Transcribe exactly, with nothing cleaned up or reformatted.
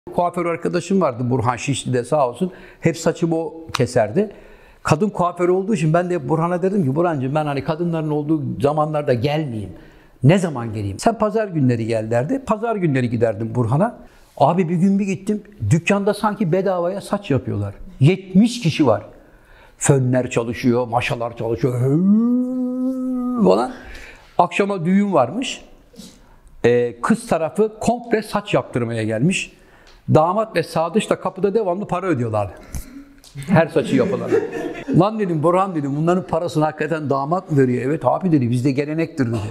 Kuaför arkadaşım vardı Burhan Şişli'de sağ olsun. Hep saçımı o keserdi. Kadın kuaför olduğu için ben de Burhan'a dedim ki Burhancığım ben hani kadınların olduğu zamanlarda gelmeyeyim. Ne zaman geleyim? Sen pazar günleri gel derdi. Pazar günleri giderdim Burhan'a. Abi bir gün bir gittim. Dükkanda sanki bedavaya saç yapıyorlar. yetmiş kişi var. Fönler çalışıyor, maşalar çalışıyor. Falan. Akşama düğün varmış. Ee, kız tarafı komple saç yaptırmaya gelmiş. Damat ve sadıç da kapıda devamlı para ödüyorlardı. Her saçı yapılana. Lan dedim Burhan dedim bunların parasını hakikaten damat mı veriyor? Evet abi dedi bizde gelenektir dedi.